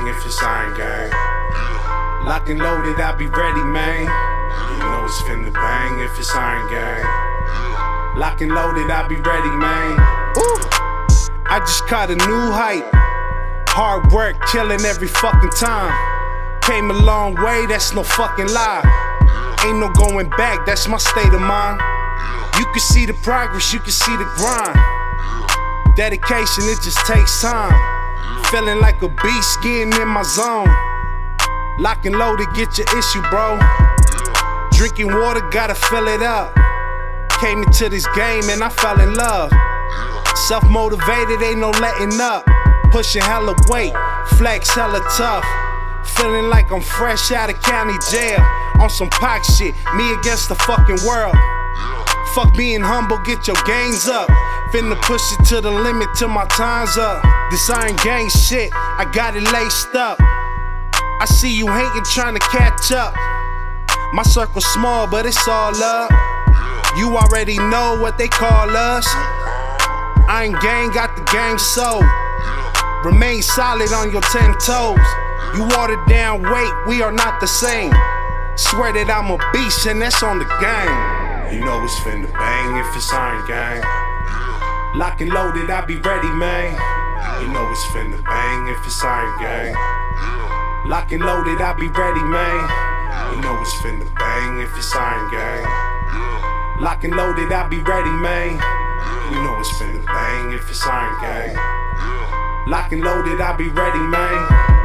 if it's Iron Gang. Lock and loaded, I be ready, man. You know it's finna bang if it's Iron Gang. Lock and loaded, I be ready, man. Ooh. I just caught a new height. Hard work, killing every fucking time. Came a long way, that's no fucking lie. Ain't no going back, that's my state of mind. You can see the progress, you can see the grind. Dedication, it just takes time. Feeling like a beast, getting in my zone. Lock and loaded, get your issue, bro. Drinking water, gotta fill it up. Came into this game and I fell in love. Self-motivated, ain't no letting up. Pushing hella weight, flex hella tough. Feeling like I'm fresh out of county jail. On some Pac shit, me against the fucking world. Fuck being humble, get your gains up. Finna push it to the limit till my time's up. This Iron Gang shit, I got it laced up. I see you hating, trying to catch up. My circle's small, but it's all up. You already know what they call us. Iron Gang got the gang soul. Remain solid on your 10 toes. You watered down weight, we are not the same. Swear that I'm a beast and that's on the game. You know it's finna bang if it's Iron Gang. Lock and loaded, I be ready, man. You know it's finna bang if it's Iron Gang. Lock and loaded, I be ready, man. You know it's finna bang if it's Iron Gang. Lock and loaded, I be ready, man. You know it's finna bang if it's Iron Gang. Lock and loaded, I be ready, man.